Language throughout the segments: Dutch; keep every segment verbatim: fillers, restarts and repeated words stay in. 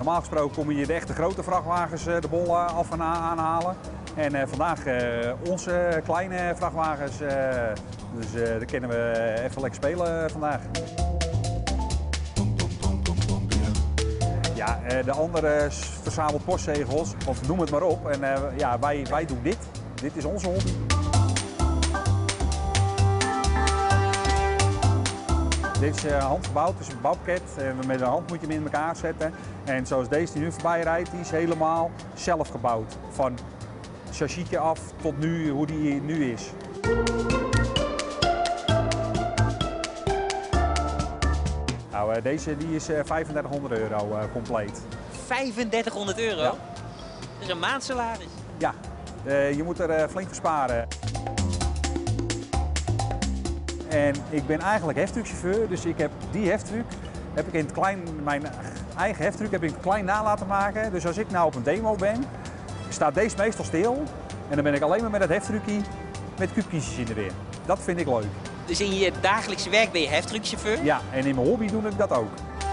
Normaal gesproken kom je de echte grote vrachtwagens de bol af en aanhalen. En uh, vandaag uh, onze kleine vrachtwagens. Uh, dus uh, daar kunnen we even lekker spelen vandaag. Ja, uh, de andere verzamelt postzegels, of noem het maar op. En uh, ja, wij, wij doen dit. Dit is onze hobby. Dit is uh, handgebouwd, het is een bouwpakket. Uh, met een hand moet je hem in elkaar zetten. En zoals deze die nu voorbij rijdt, die is helemaal zelf gebouwd. Van chassisje af tot nu, hoe die nu is. Nou, uh, deze die is uh, vijfendertighonderd euro uh, compleet. vijfendertighonderd euro? Ja. Dat is een maandsalaris. Ja, uh, je moet er uh, flink voor sparen. En ik ben eigenlijk heftruckchauffeur, dus ik heb die heftruck, heb ik in het klein, mijn eigen heftruck heb ik in het klein na laten maken. Dus als ik nou op een demo ben, staat deze meestal stil en dan ben ik alleen maar met het heftruckje met kuubkiesjes in de weer. Dat vind ik leuk. Dus in je dagelijkse werk ben je heftruckchauffeur? Ja, en in mijn hobby doe ik dat ook.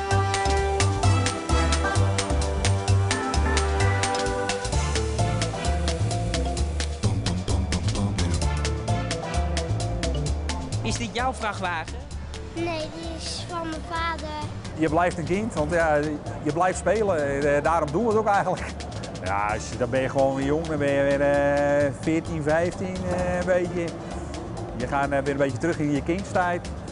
Is dit jouw vrachtwagen? Nee, die is van mijn vader. Je blijft een kind, want ja, je blijft spelen. Daarom doen we het ook eigenlijk. Ja, dan ben je gewoon weer jong, dan ben je weer uh, veertien, vijftien uh, een beetje. Je gaat uh, weer een beetje terug in je kindstijd.